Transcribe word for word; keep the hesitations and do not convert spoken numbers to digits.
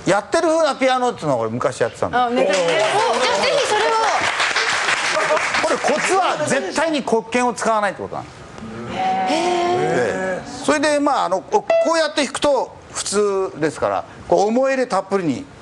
やってる風なピアノっていうのは俺昔やってたんだ。 あ、ネタにね。お、じゃあぜひそれを。 これコツは絶対に黒鍵を使わないってことなの。でそれでまああのこうやって弾くと普通ですから、こう思い入れたっぷりに